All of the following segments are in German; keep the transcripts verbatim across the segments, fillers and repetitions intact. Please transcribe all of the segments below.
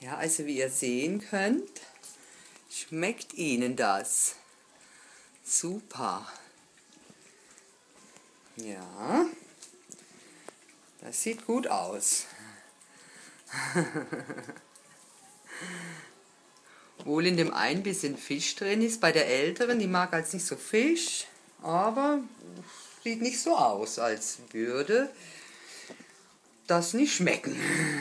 Ja, also wie ihr sehen könnt, schmeckt Ihnen das. Super. Ja, das sieht gut aus. Obwohl in dem einen bisschen Fisch drin ist, bei der älteren, die mag als nicht so Fisch, aber sieht nicht so aus, als würde das nicht schmecken.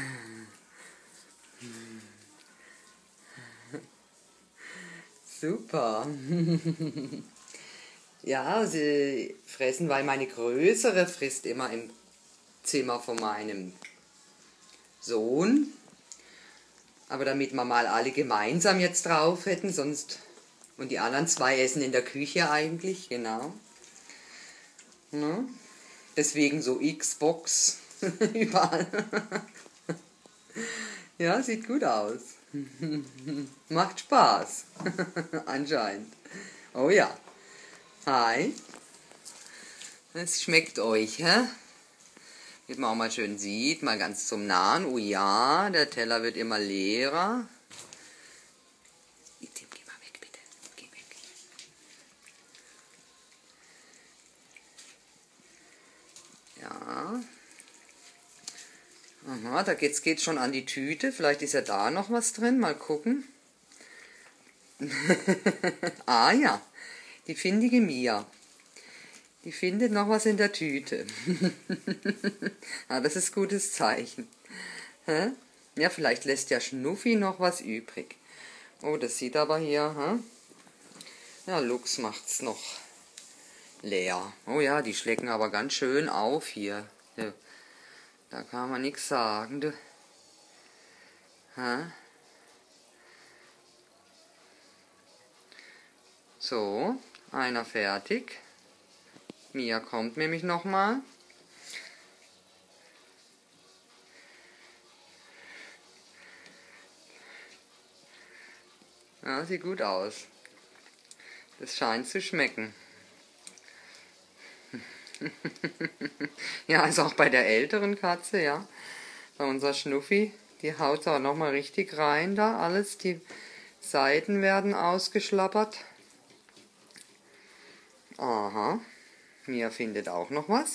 Super. Ja, sie fressen, weil meine Größere frisst immer im Zimmer von meinem Sohn. Aber damit wir mal alle gemeinsam jetzt drauf hätten, sonst... Und die anderen zwei essen in der Küche eigentlich, genau. Ne? Deswegen so Xbox überall. Ja, sieht gut aus. Macht Spaß. Anscheinend. Oh ja. Hi. Es schmeckt euch, hä? Damit man auch mal schön sieht, mal ganz zum Nahen. Oh ja, der Teller wird immer leerer. Geh mal weg, bitte. Geh weg. Ja. Aha, da geht's, geht's schon an die Tüte. Vielleicht ist ja da noch was drin. Mal gucken. Ah ja, die findige Mia. Die findet noch was in der Tüte. Ah, das ist gutes Zeichen. Hä? Ja, vielleicht lässt ja Schnuffi noch was übrig. Oh, das sieht aber hier... Hä? Ja, Lux macht's noch leer. Oh ja, die schlecken aber ganz schön auf hier. Ja, da kann man nichts sagen. Du. Hä? So, einer fertig. Mia kommt nämlich nochmal. Ja, sieht gut aus. Das scheint zu schmecken. Ja, also auch bei der älteren Katze, ja. Bei unserer Schnuffi, die haut auch nochmal richtig rein da. Alles, die Seiten werden ausgeschlappert. Aha. Mia findet auch noch was.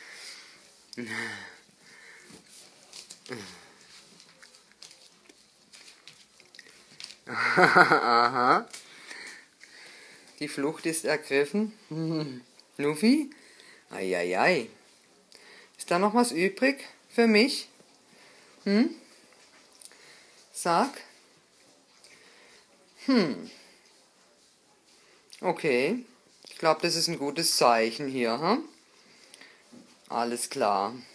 Aha. Die Flucht ist ergriffen. Schnuffi? Eieiei. Ist da noch was übrig für mich? Hm? Sag. Hm. Okay. Ich glaube, das ist ein gutes Zeichen hier. Hm? Alles klar.